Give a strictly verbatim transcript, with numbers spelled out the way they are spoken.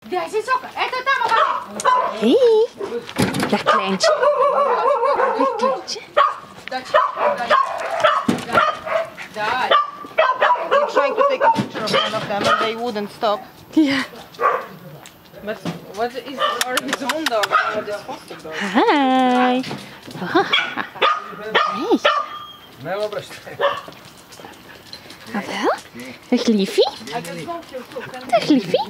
Daar zit sokken. Eto, tamo gaan. Hé, dag kleintje. Dag kleintje. Daar. We're trying to take a picture of one of them and they wouldn't stop. Ja. But what is are his own dog or this foster dog? Hi. Hey. Ah wel? Dag liefie. Dag liefie.